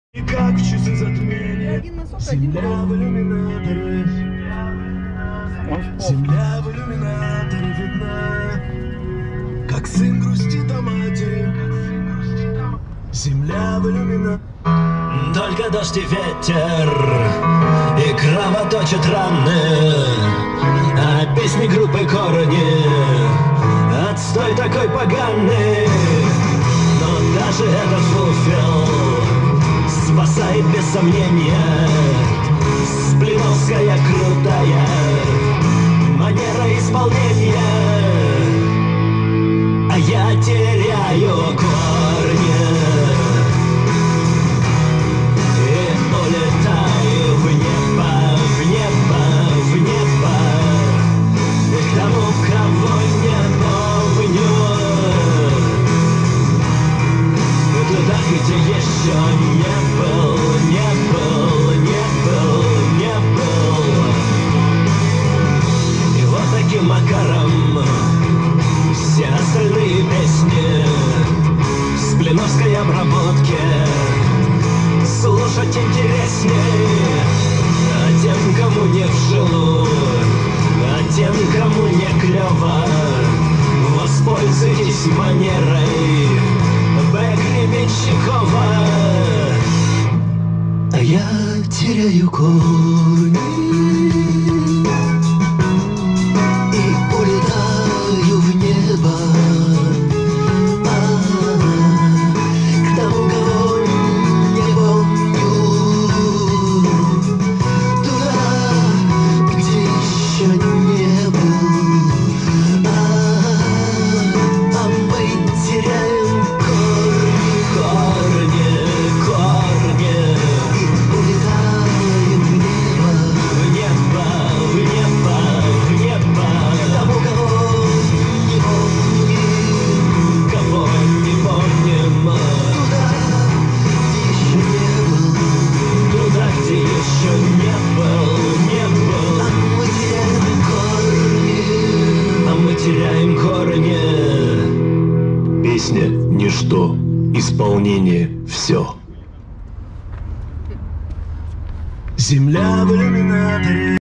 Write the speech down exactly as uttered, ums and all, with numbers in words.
И как в часы затмения, Один носок, земля один в иллюминаторе, земля в иллюминаторе видна, как сын грустит о матери, земля в иллюминаторе. Только дождь и ветер, и кровоточат раны, а песни группы Корни, отстой такой поганый. Но даже этот фуфел спасает без сомнения сплиновская крутая манера исполнения. А я теряю корни и улетаю в небо, в небо, в небо, и к тому, кого не помню, туда, где еще не был, не был, не был, не был. И вот таким макаром все остальные песни в сплиновской обработке слушать интереснее. А тем, кому не вжилу, а тем, кому не клево, воспользуйтесь манерой Гребенщикова. А я теряю корни и улетаю в небо, а, к тому, кого не помню, туда, где еще не был, а, а мы теряем корни, корни, и улетаем в небо, в небо, в небо, в небо, к тому, кого не помним, кого не помним, туда, где еще не был, туда, где еще не был, не был, а мы теряем корни, а мы теряем корни. Песня — ничто, исполнение — все. Земля в иллюминаторе.